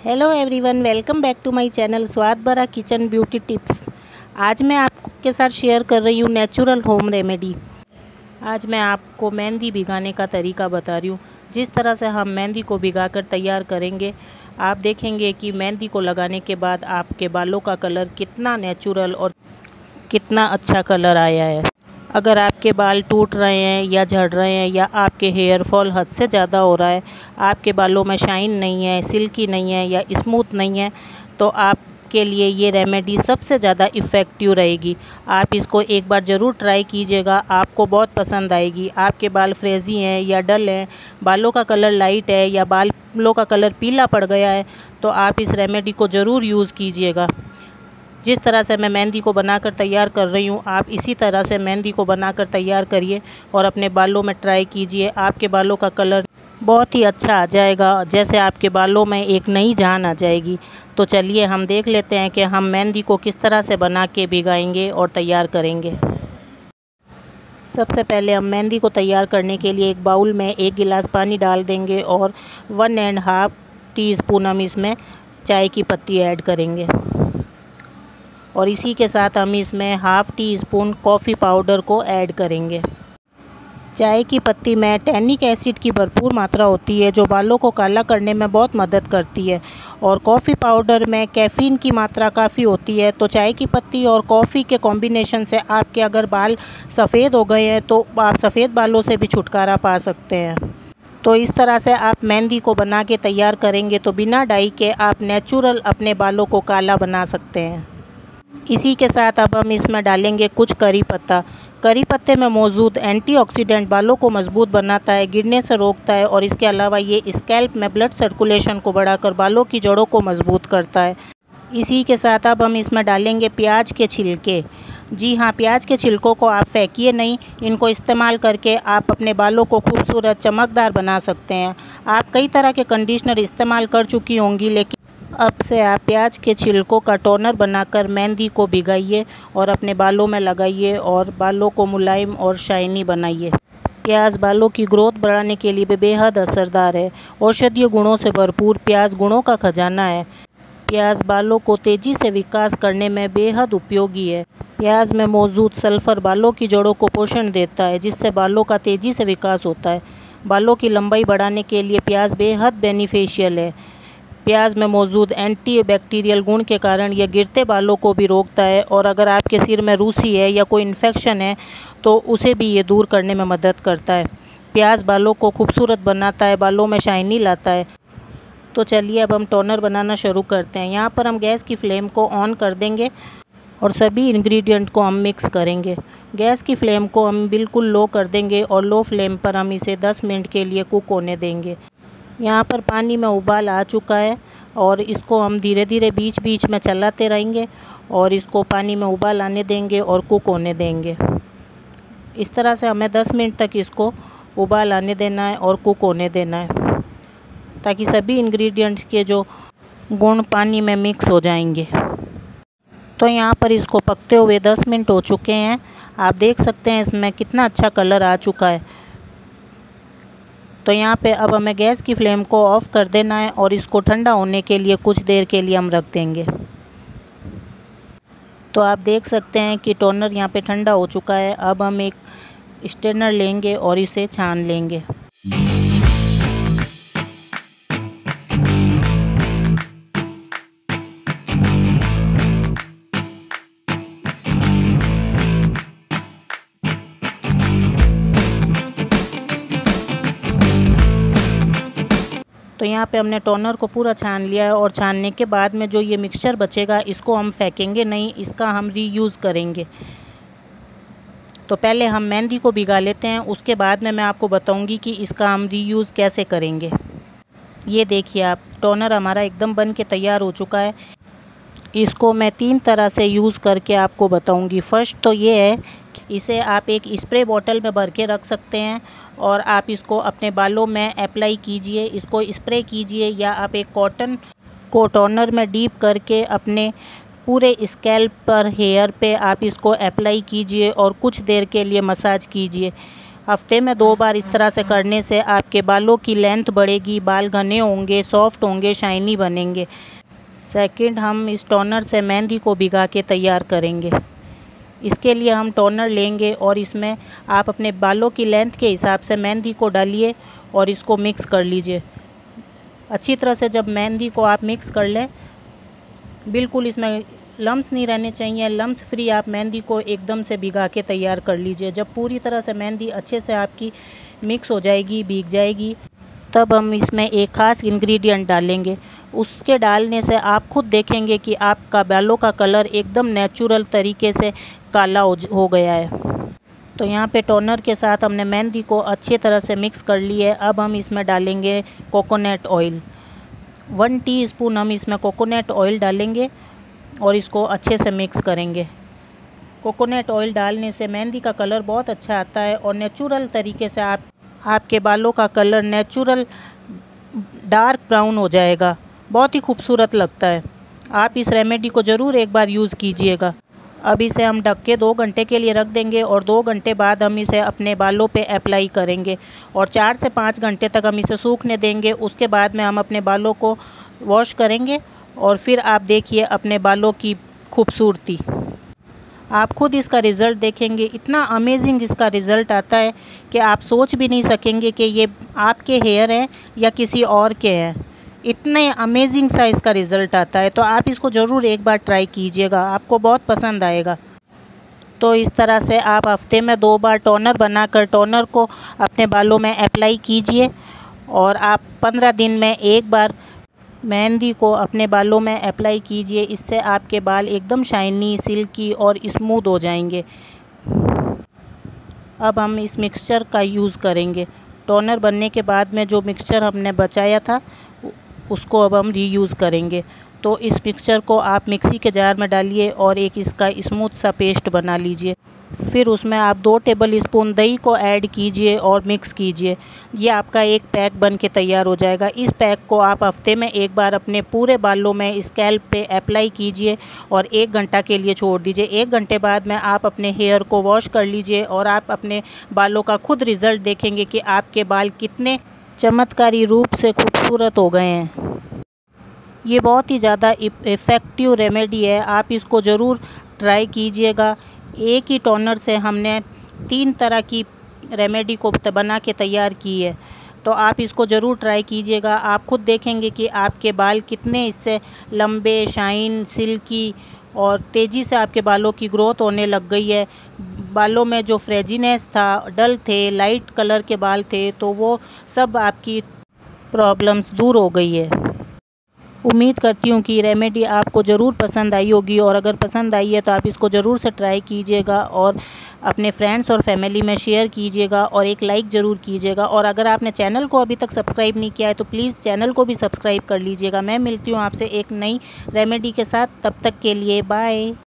Hello everyone, welcome back to my channel स्वाद भरा kitchen beauty tips. आज मैं आपके साथ शेयर कर रही हूँ नेचुरल होम रेमेडी। आज मैं आपको मेहंदी भिगाने का तरीका बता रही हूँ। जिस तरह से हम मेहंदी को भिगाकर तैयार करेंगे, आप देखेंगे कि मेहंदी को लगाने के बाद आपके बालों का कलर कितना नेचुरल और कितना अच्छा कलर आया है। अगर आपके बाल टूट रहे हैं या झड़ रहे हैं या आपके हेयर फॉल हद से ज़्यादा हो रहा है, आपके बालों में शाइन नहीं है, सिल्की नहीं है या स्मूथ नहीं है, तो आपके लिए ये रेमेडी सबसे ज़्यादा इफ़ेक्टिव रहेगी। आप इसको एक बार ज़रूर ट्राई कीजिएगा, आपको बहुत पसंद आएगी। आपके बाल फ्रेज़ी हैं या डल हैं, बालों का कलर लाइट है या बालों का कलर पीला पड़ गया है, तो आप इस रेमेडी को ज़रूर यूज़ कीजिएगा। जिस तरह से मैं मेहंदी को बनाकर तैयार कर रही हूँ, आप इसी तरह से मेहंदी को बनाकर तैयार करिए और अपने बालों में ट्राई कीजिए। आपके बालों का कलर बहुत ही अच्छा आ जाएगा, जैसे आपके बालों में एक नई जान आ जाएगी। तो चलिए हम देख लेते हैं कि हम मेहंदी को किस तरह से बना के भिगाएंगे और तैयार करेंगे। सबसे पहले हम मेहंदी को तैयार करने के लिए एक बाउल में 1 गिलास पानी डाल देंगे और 1.5 टीस्पून हम इसमें चाय की पत्ती ऐड करेंगे और इसी के साथ हम इसमें ½ टीस्पून कॉफ़ी पाउडर को ऐड करेंगे। चाय की पत्ती में टैनिक एसिड की भरपूर मात्रा होती है, जो बालों को काला करने में बहुत मदद करती है, और कॉफ़ी पाउडर में कैफ़ीन की मात्रा काफ़ी होती है। तो चाय की पत्ती और कॉफ़ी के कॉम्बिनेशन से आपके अगर बाल सफ़ेद हो गए हैं तो आप सफ़ेद बालों से भी छुटकारा पा सकते हैं। तो इस तरह से आप मेहंदी को बना के तैयार करेंगे तो बिना डाई के आप नेचुरल अपने बालों को काला बना सकते हैं। इसी के साथ अब हम इसमें डालेंगे कुछ करी पत्ता। करी पत्ते में मौजूद एंटीऑक्सीडेंट बालों को मजबूत बनाता है, गिरने से रोकता है, और इसके अलावा ये स्कैल्प में ब्लड सर्कुलेशन को बढ़ाकर बालों की जड़ों को मजबूत करता है। इसी के साथ अब हम इसमें डालेंगे प्याज के छिलके। जी हाँ, प्याज के छिलकों को आप फेंकिए नहीं, इनको इस्तेमाल करके आप अपने बालों को खूबसूरत चमकदार बना सकते हैं। आप कई तरह के कंडीशनर इस्तेमाल कर चुकी होंगी, लेकिन अब से आप प्याज के छिलकों का टोनर बनाकर मेहंदी को भिगाइए और अपने बालों में लगाइए और बालों को मुलायम और शाइनी बनाइए। प्याज बालों की ग्रोथ बढ़ाने के लिए बेहद असरदार है। औषधीय गुणों से भरपूर प्याज गुणों का खजाना है। प्याज बालों को तेज़ी से विकास करने में बेहद उपयोगी है। प्याज में मौजूद सल्फ़र बालों की जड़ों को पोषण देता है, जिससे बालों का तेज़ी से विकास होता है। बालों की लंबाई बढ़ाने के लिए प्याज बेहद बेनिफिशियल है। प्याज में मौजूद एंटीबैक्टीरियल गुण के कारण यह गिरते बालों को भी रोकता है, और अगर आपके सिर में रूसी है या कोई इन्फेक्शन है तो उसे भी ये दूर करने में मदद करता है। प्याज बालों को खूबसूरत बनाता है, बालों में शाइनी लाता है। तो चलिए अब हम टोनर बनाना शुरू करते हैं। यहाँ पर हम गैस की फ्लेम को ऑन कर देंगे और सभी इंग्रेडिएंट को हम मिक्स करेंगे। गैस की फ्लेम को हम बिल्कुल लो कर देंगे और लो फ्लेम पर हम इसे 10 मिनट के लिए कुक होने देंगे। यहाँ पर पानी में उबाल आ चुका है और इसको हम धीरे धीरे बीच बीच में चलाते रहेंगे और इसको पानी में उबाल आने देंगे और कुक होने देंगे। इस तरह से हमें 10 मिनट तक इसको उबाल आने देना है और कुक होने देना है, ताकि सभी इंग्रेडिएंट्स के जो गुण पानी में मिक्स हो जाएंगे। तो यहाँ पर इसको पकते हुए 10 मिनट हो चुके हैं। आप देख सकते हैं इसमें कितना अच्छा कलर आ चुका है। तो यहाँ पे अब हमें गैस की फ्लेम को ऑफ़ कर देना है और इसको ठंडा होने के लिए कुछ देर के लिए हम रख देंगे। तो आप देख सकते हैं कि टोनर यहाँ पे ठंडा हो चुका है। अब हम एक स्ट्रेनर लेंगे और इसे छान लेंगे। तो यहाँ पे हमने टोनर को पूरा छान लिया है और छानने के बाद में जो ये मिक्सचर बचेगा इसको हम फेंकेंगे नहीं, इसका हम रीयूज़ करेंगे। तो पहले हम मेहंदी को भिगा लेते हैं, उसके बाद में मैं आपको बताऊंगी कि इसका हम रीयूज़ कैसे करेंगे। ये देखिए आप, टोनर हमारा एकदम बन के तैयार हो चुका है। इसको मैं 3 तरह से यूज़ करके आपको बताऊंगी। फ़र्स्ट तो ये है कि इसे आप एक स्प्रे बॉटल में भर के रख सकते हैं और आप इसको अपने बालों में अप्लाई कीजिए, इसको स्प्रे कीजिए, या आप एक कॉटन को टोनर में डीप करके अपने पूरे स्कैल्प पर, हेयर पे आप इसको अप्लाई कीजिए और कुछ देर के लिए मसाज कीजिए। हफ्ते में 2 बार इस तरह से करने से आपके बालों की लेंथ बढ़ेगी, बाल घने होंगे, सॉफ्ट होंगे, शाइनी बनेंगे। सेकंड, हम इस टोनर से मेहंदी को भिगा के तैयार करेंगे। इसके लिए हम टोनर लेंगे और इसमें आप अपने बालों की लेंथ के हिसाब से मेहंदी को डालिए और इसको मिक्स कर लीजिए अच्छी तरह से। जब मेहंदी को आप मिक्स कर लें, बिल्कुल इसमें लम्स नहीं रहने चाहिए, लम्स फ्री आप मेहंदी को एकदम से भिगा के तैयार कर लीजिए। जब पूरी तरह से मेहंदी अच्छे से आपकी मिक्स हो जाएगी, भीग जाएगी, तब हम इसमें एक ख़ास इंग्रेडिएंट डालेंगे। उसके डालने से आप खुद देखेंगे कि आपका बालों का कलर एकदम नेचुरल तरीके से काला हो गया है। तो यहाँ पे टोनर के साथ हमने मेहंदी को अच्छी तरह से मिक्स कर ली है। अब हम इसमें डालेंगे कोकोनट ऑयल। 1 टीस्पून हम इसमें कोकोनट ऑयल डालेंगे और इसको अच्छे से मिक्स करेंगे। कोकोनट ऑयल डालने से मेहंदी का कलर बहुत अच्छा आता है और नेचुरल तरीके से आपके बालों का कलर नेचुरल डार्क ब्राउन हो जाएगा, बहुत ही खूबसूरत लगता है। आप इस रेमेडी को ज़रूर एक बार यूज़ कीजिएगा। अब इसे हम ढक के 2 घंटे के लिए रख देंगे और 2 घंटे बाद हम इसे अपने बालों पे अप्लाई करेंगे और 4 से 5 घंटे तक हम इसे सूखने देंगे। उसके बाद में हम अपने बालों को वॉश करेंगे और फिर आप देखिए अपने बालों की खूबसूरती। आप खुद इसका रिज़ल्ट देखेंगे, इतना अमेजिंग इसका रिज़ल्ट आता है कि आप सोच भी नहीं सकेंगे कि ये आपके हेयर हैं या किसी और के हैं। इतने अमेजिंग सा इसका रिज़ल्ट आता है। तो आप इसको ज़रूर एक बार ट्राई कीजिएगा, आपको बहुत पसंद आएगा। तो इस तरह से आप हफ्ते में 2 बार टोनर बनाकर टोनर को अपने बालों में अप्लाई कीजिए और आप 15 दिन में एक बार मेहंदी को अपने बालों में अप्लाई कीजिए। इससे आपके बाल एकदम शाइनी, सिल्की और स्मूथ हो जाएंगे। अब हम इस मिक्सचर का यूज़ करेंगे। टोनर बनने के बाद में जो मिक्सचर हमने बचाया था उसको अब हम रीयूज़ करेंगे। तो इस मिक्सचर को आप मिक्सी के जार में डालिए और एक इसका स्मूथ सा पेस्ट बना लीजिए। फिर उसमें आप 2 टेबल स्पून दही को ऐड कीजिए और मिक्स कीजिए। ये आपका एक पैक बन के तैयार हो जाएगा। इस पैक को आप हफ्ते में एक बार अपने पूरे बालों में स्कैल्प पे अप्लाई कीजिए और 1 घंटा के लिए छोड़ दीजिए। 1 घंटे बाद में आप अपने हेयर को वॉश कर लीजिए और आप अपने बालों का खुद रिज़ल्ट देखेंगे कि आपके बाल कितने चमत्कारी रूप से खूबसूरत हो गए हैं। ये बहुत ही ज़्यादा इफ़ेक्टिव रेमेडी है, आप इसको ज़रूर ट्राई कीजिएगा। एक ही टोनर से हमने 3 तरह की रेमेडी को बना के तैयार की है, तो आप इसको ज़रूर ट्राई कीजिएगा। आप खुद देखेंगे कि आपके बाल कितने इससे लंबे, शाइन, सिल्की और तेज़ी से आपके बालों की ग्रोथ होने लग गई है। बालों में जो फ्रेजीनेस था, डल थे, लाइट कलर के बाल थे, तो वो सब आपकी प्रॉब्लम्स दूर हो गई है। उम्मीद करती हूँ कि रेमेडी आपको ज़रूर पसंद आई होगी और अगर पसंद आई है तो आप इसको ज़रूर से ट्राई कीजिएगा और अपने फ्रेंड्स और फैमिली में शेयर कीजिएगा और एक लाइक ज़रूर कीजिएगा। और अगर आपने चैनल को अभी तक सब्सक्राइब नहीं किया है तो प्लीज़ चैनल को भी सब्सक्राइब कर लीजिएगा। मैं मिलती हूँ आपसे एक नई रेमेडी के साथ, तब तक के लिए बाय।